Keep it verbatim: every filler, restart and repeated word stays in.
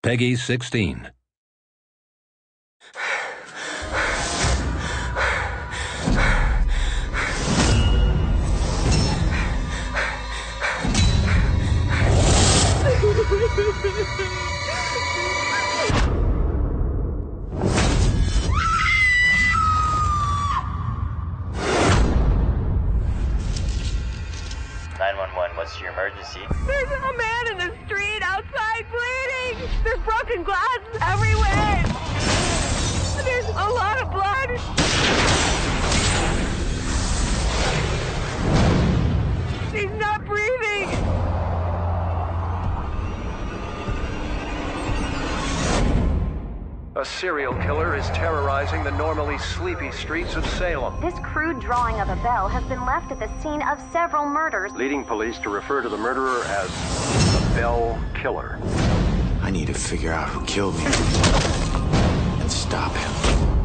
Peggy sixteen. nine one one, what's your emergency? There's a man in the street outside bleeding! There's broken glass everywhere! There's a lot of blood! He's not breathing! A serial killer is terrorizing the normally sleepy streets of Salem. This crude drawing of a bell has been left at the scene of several murders, Leading police to refer to the murderer as the Bell Killer. I need to figure out who killed me and stop him.